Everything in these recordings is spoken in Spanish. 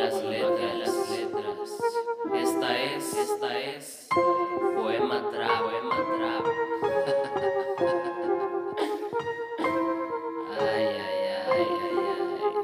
las letras. Esta es Poema Trap. Ay, ay, ay, ay, ay.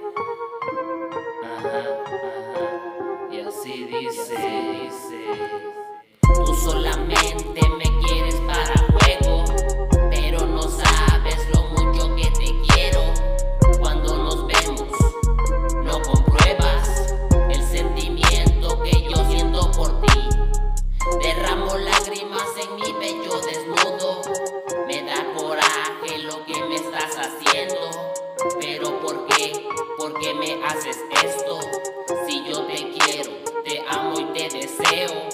Ajá. Y así dice. Tú solamente me quieres para juego, pero no sabes lo mucho que te quiero. Cuando nos vemos, no compruebas el sentimiento que yo siento por ti. Derramo lágrimas en mi pecho desnudo. Me da coraje lo que me estás haciendo. Pero ¿por qué? ¿Por qué me haces esto? Si yo te quiero, te amo y te deseo.